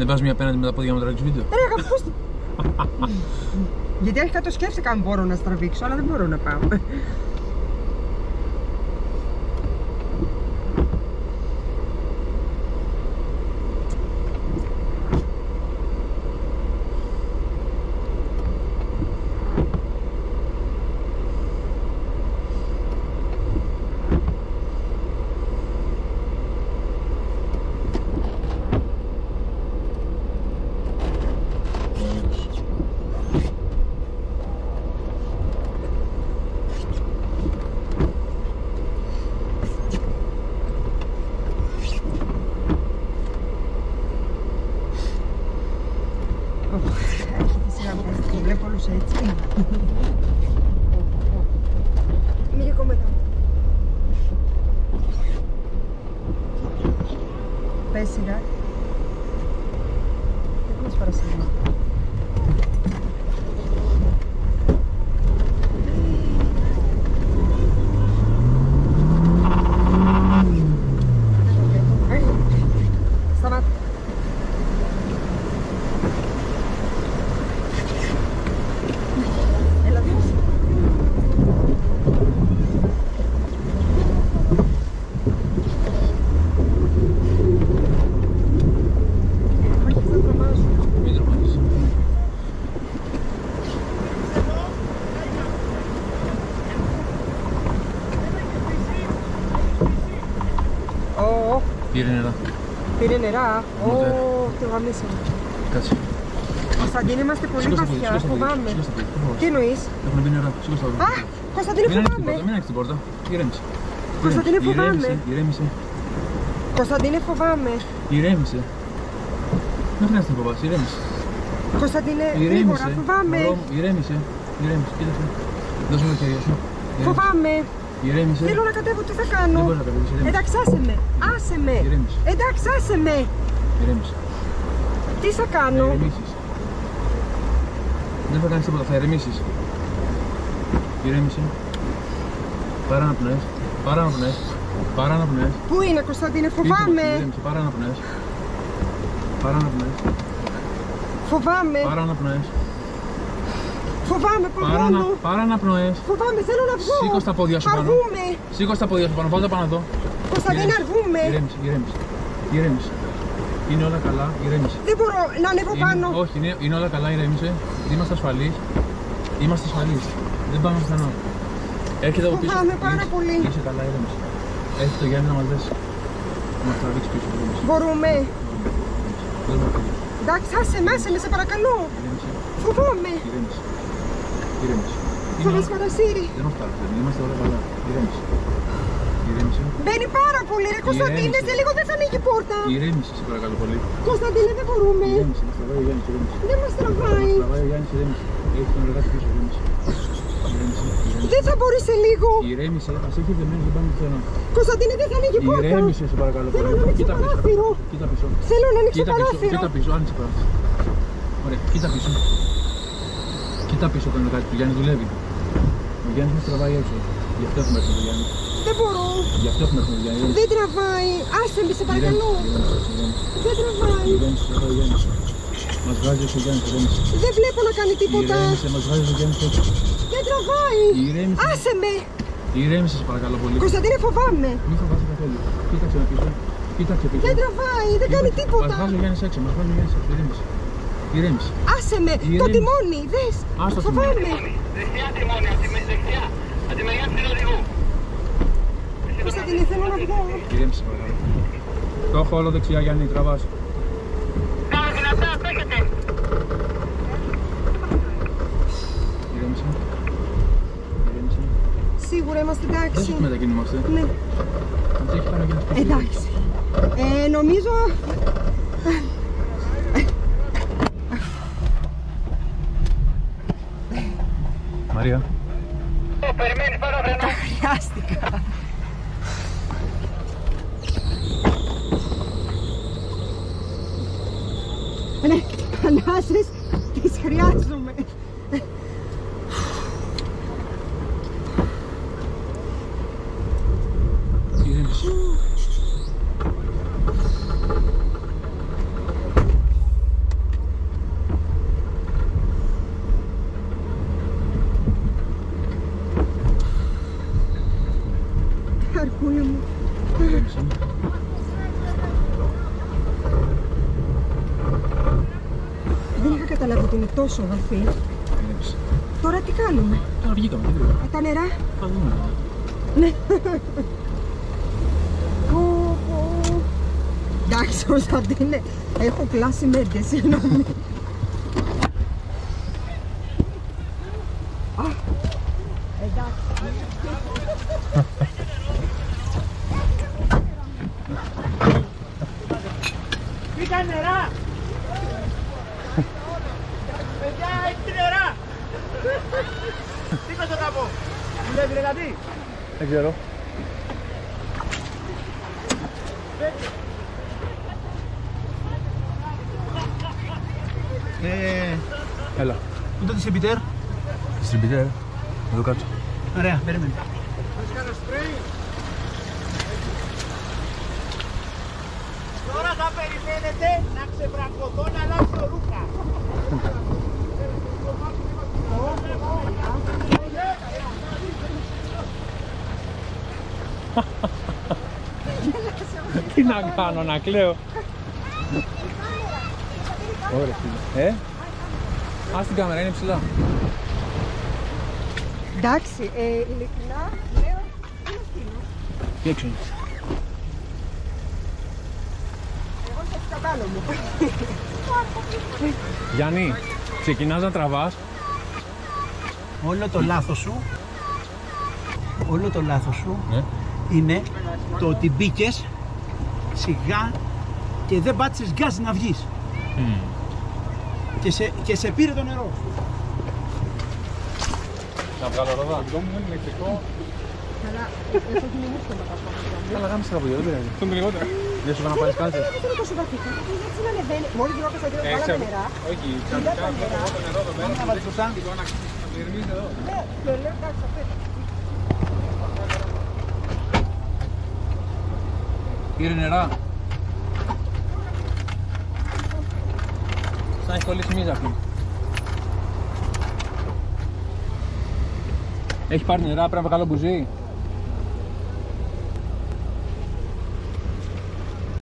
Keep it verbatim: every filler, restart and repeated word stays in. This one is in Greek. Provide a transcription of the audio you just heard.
Δεν πας μία απέναντι με τα πόδια μου να τραβήξεις βίντεο. Ρε αγάπη, πώς... Γιατί αρχικά το σκέφτηκα αν μπορώ να στραβήξω, αλλά δεν μπορώ να πάω. Έτσι. Μη λίγο μετά. Πες σιγά. Δεν μας παρασύρει. Σταμάτα. Πήρε νερά. Πήρε νερά. Ω, το γαμίσαμε. Κάτσε. Κωνσταντίνε, είμαστε πολύ βαθιά, φοβάμαι. Τι εννοείς? Έχουν μπει νερά. Σήκωστα το. Α, Κωνσταντίνε, φοβάμαι. Μην ανοίξεις την πόρτα. Ηρέμησε. Κωνσταντίνε, φοβάμαι. Ηρέμησε. Κωνσταντίνε, φοβάμαι. Ηρέμησε. Δεν χρειάζεται να φοβάσαι. Ηρέμησε. Κωνσταντίνε, γρήγορα, φοβάμαι. Ηρέμησε. Ηρέμησε. Κοίταξε. Δώσε μου το χέρι σου. Φοβάμαι. Ηρέμησε. Θέλω να κατέβω, τι θα κάνω? Δεν μπορείς να κατέβεις, ηρέμησε. Εντάξει, άσε με. Άσε με. Ηρέμησε. Εντάξει, άσε με. Ηρέμησε. Τι θα κάνω? Θα ηρεμήσεις. Δεν θα κάνεις τίποτα, θα ηρεμήσεις. Ηρέμησε. Πάρα να πνες. Πάρα να πνες. Πάρα να πνες. Πού είναι, Κωνσταντίνε, φοβάμαι. Ηρέμησε. Πάρα να πνες. Πάρα να πνες. Φοβάμαι. Πάρα να πνες. Φοβάμαι, Πάρα να, παγώνω. πάρα να πνοές. Φοβάμαι, θέλω να βγω. Σήκω στα πόδια σου πάνω. Αργούμε. Σήκω στα πόδια σου πάνω, πάντα πάνω εδώ. Κωνσταντίνε, αργούμε. Ηρέμησε, ηρέμησε. Ηρέμησε. Είναι όλα καλά, ηρέμησε. Δεν μπορώ να ανέβω Είναι, πάνω. όχι, είναι, είναι όλα καλά, ηρέμησε. Είμαστε ασφαλείς. Είμαστε ασφαλείς. Δεν πάμε πουθενά. Έρχεται από πίσω. Φοβάμαι πάρα Είσαι- πολύ. Είσαι καλά, ηρέμησε. Έχει το Γιάννη να μας δέσει. Να μας τραβήξει πίσω, ηρέμησε. Μπορούμε. Δεν μπορούμε. Εντάξει, άσε με, άσε με, σε παρακαλώ. Ηρέμησε. Φοβάμαι. Ηρέμησε. Ηρέμησε. Θα Είναι μας όλα- παρασύρει. Δεν μας παραφέρει, είμαστε όλα καλά. Ηρέμησε. Ηρέμησε. Μπαίνει πάρα πολύ, ρε Κωνσταντίνε, Ηρέμησε. σε λίγο δεν θα ανοίγει η πόρτα. Ηρέμησε, σε παρακαλώ πολύ. Κωνσταντίνε, δεν μπορούμε. Ηρέμησε, μας τραβάει ο Γιάννης, ηρέμησε. Δεν μας τραβάει. Μας τραβάει ο Γιάννης, ηρέμησε. Έχει τον εργάτη πίσω, ηρέμησε. Ηρέμησε, ηρέμησε. Δεν θα μπορεί σε λίγο. Ηρέμησε, μας έχει δεμένους, δεν πάμε πουθενά. Κωνσταντίνε, δεν θα ανοίγει η πόρτα. Ηρέμησε, σε παρακαλώ Θέλω πολύ. να ανοίξω Κοίτα πίσω. παράθυρο. Κοίτα πίσω. Θέλω να ανοίξω Κοίτα πίσω, παράθυρο. κοίτα πίσω, άνοιξε παράθυρο. Ωραία, κοίτα πίσω. Κοίτα πίσω τον εργάτη του Γιάννη, δουλεύει. Ο Γιάννης μας τραβάει έξω. Γι' αυτό έχουμε έρθει τον Γιάννη. Δεν μπορώ. Γι' αυτό έχουμε έρθει τον Γιάννη. Δεν τραβάει. Άσε με, σε παρακαλώ. Δεν τραβάει. Ηρέμησε, τραβάει ο Γιάννης. Μας βγάζει έξω ο Γιάννης, ηρέμησε. Δεν βλέπω να κάνει τίποτα. Ηρέμησε, μας βγάζει ο Γιάννης έξω. Δεν τραβάει. Ηρέμησε. Άσε με. Ηρέμησε, σε παρακαλώ πολύ. Κωνσταντίνε, φοβάμαι. Μην φοβάσαι καθόλου. Κοίταξε να πίσω. Κοίταξε πίσω. Δεν τραβάει. Δεν κάνει Μας τίποτα. βγάζει ο Γιάννης έξω, μας βγάζει ο Γιάννης έξω. Ηρέμησε. Ηρέμησε. Άσε με. Το Ηρέμησε. τιμόνι. Δες. Άστα το Φοβάμαι. Δεξιά τιμόνι, από τη με- δεξιά. Από τη μεριά του οδηγού. Κωνσταντίνε, θέλω να βγω. Ηρέμησε, παρακαλώ. Το έχω όλο δεξιά, Γιάννη, τραβάς. Κάνε δυνατά, παίχετε. Ηρέμησε. Ηρέμησε. Σίγουρα είμαστε Δεν εντάξει. σου μετακινούμαστε. Ναι. Μας έχει πάνω και να σπάσει. Εντάξει. Ε, νομίζω... Μαρία. Ω, περιμένεις, πάρω φρενό. Χρειάστηκα. Ναι, ανάσες τις χρειάζομαι. Ηρέμησε. Αρκούλη μου. Δεν είχα καταλάβει ότι είναι τόσο βαθύ. Τώρα τι κάνουμε? Τώρα βγήκαμε, τι βρήκαμε. Τα νερά. Θα δούμε. Ναι. Εντάξει, Κωνσταντίνε, έχω κλάσει μέντες, συγγνώμη. Εντάξει. Πήγα νερά! Παιδιά, έχει νερά! Τι θα τα πω! Δουλεύει δηλαδή! Δεν ξέρω. Ε, Έλα. πού το διstributeur? Distributeur. Εδώ κάτω. Ωραία, περίμενε. Τώρα θα περιμένετε να ξεβρακωθώ να αλλάξω ρούχα. Τι να κάνω, να κλαίω. Ωραία, φίλε. Ε, ας την κάμερα, είναι ψηλά. Εντάξει, ε, ειλικρινά, λέω, είναι Στeno. Τι έξω είναι. Εγώ σε σκατάλο μου. Γιάννη, ξεκινάς να τραβάς. Όλο το λάθος σου, όλο το λάθος σου Ναι. είναι το ότι μπήκες σιγά και δεν πάτησες γκάζ να βγεις. Mm. Και σε, και σε πήρε το νερό. Να βγάλω ρόδα. Το μου είναι ηλεκτρικό. Αλλά, έχω γίνει μουσχο μετά από Αλλά γάμισε τα πόδια, δεν πειράζει. Αυτό είναι λιγότερο. Δεν σου έκανα πάλι κάλτσες. Δεν είναι τόσο βαθύ, γιατί έτσι να ανεβαίνει. Μόλις γινόταν στα δύο βάλαμε νερά. Όχι, ξαφνικά βλέπω εγώ το νερό εδώ πέρα. Θα βάλεις σωστά. Να πληρμείς εδώ. Ναι, το λέω εντάξει αυτό. Πήρε νερά. Σαν έχει κολλήσει μίζα αυτή. Έχει πάρει νερά, πρέπει να βγάλω μπουζί.